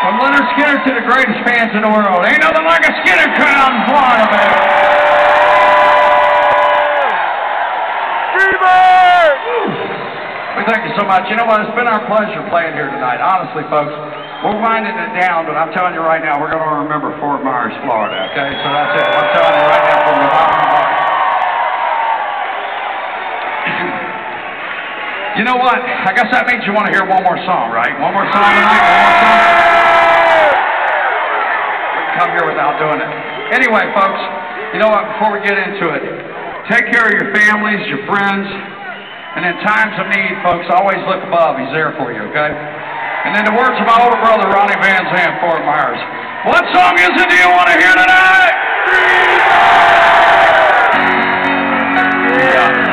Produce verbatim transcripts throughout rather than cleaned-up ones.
From Leonard Skinner to the greatest fans in the world. Ain't nothing like a Skinner crowd in Florida, baby. We thank you so much. You know what? It's been our pleasure playing here tonight. Honestly, folks, we're winding it down, but I'm telling you right now, we're going to remember Fort Myers, Florida, okay? So that's it. I'm telling you right now from the bottom of my heart. You know what? I guess that means you want to hear one more song, right? One more song tonight? One more song? We can come here without doing it. Anyway, folks, you know what? Before we get into it, take care of your families, your friends, and in times of need, folks, always look above. He's there for you, okay? And in the words of my older brother, Ronnie Van Zant, Fort Myers, what song is it do you want to hear tonight? Yeah.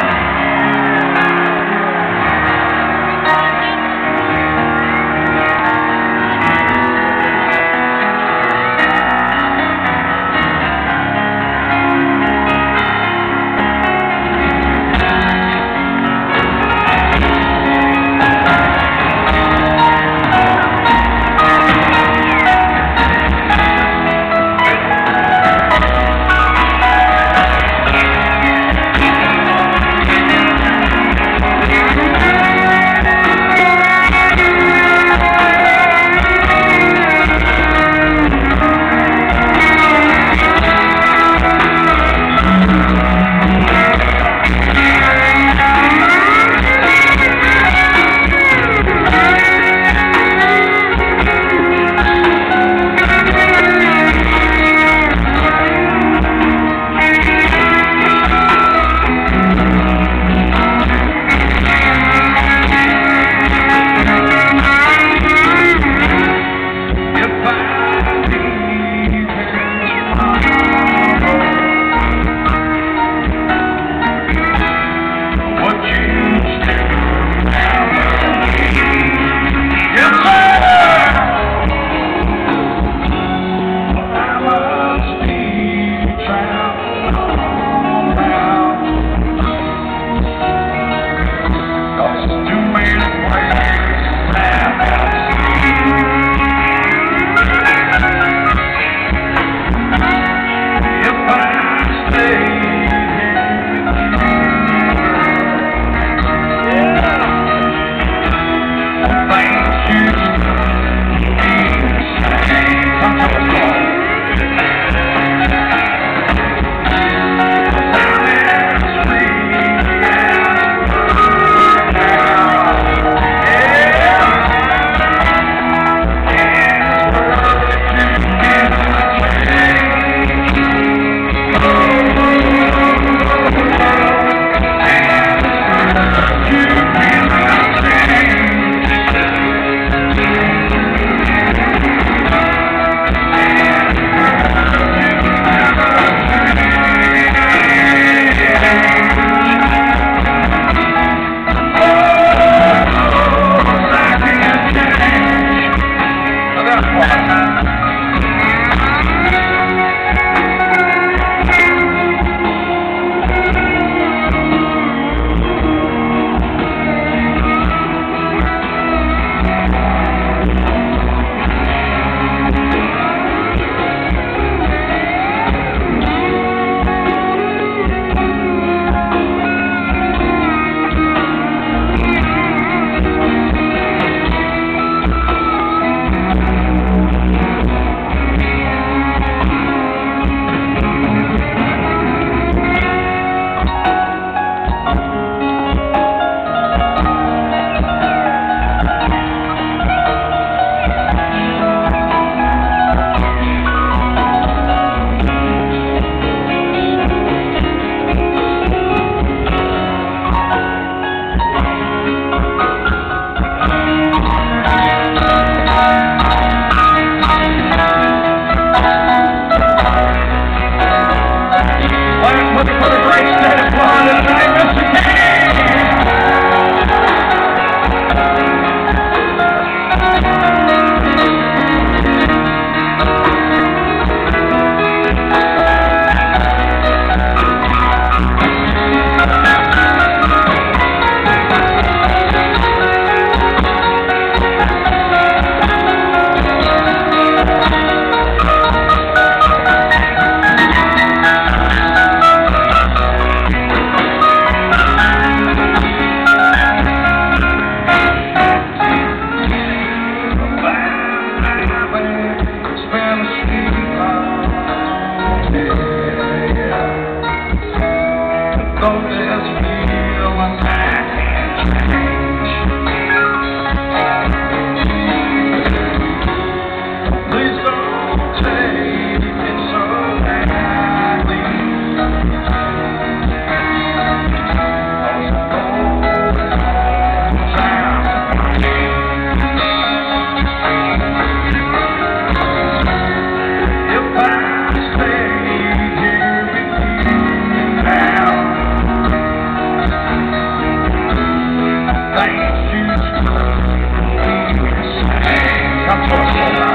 Come to us, Lord.